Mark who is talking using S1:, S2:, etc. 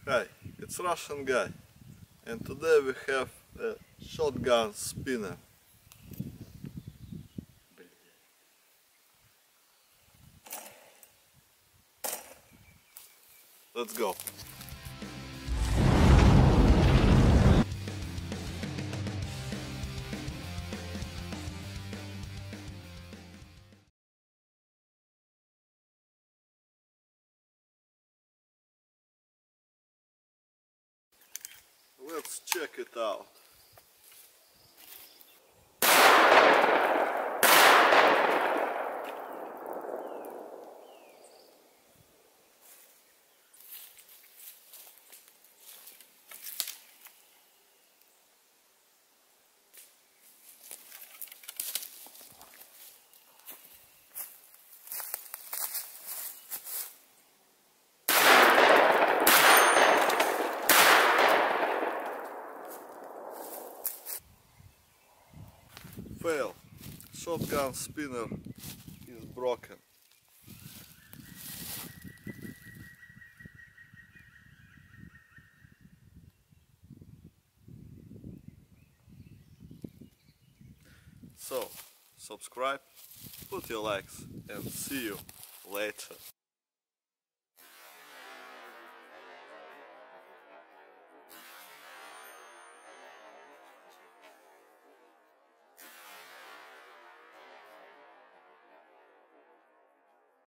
S1: Hi, it's Russian Guy, and today we have a shotgun spinner. Let's go. Let's check it out. Fail. Shotgun spinner is broken. So, subscribe, put your likes, and see you later.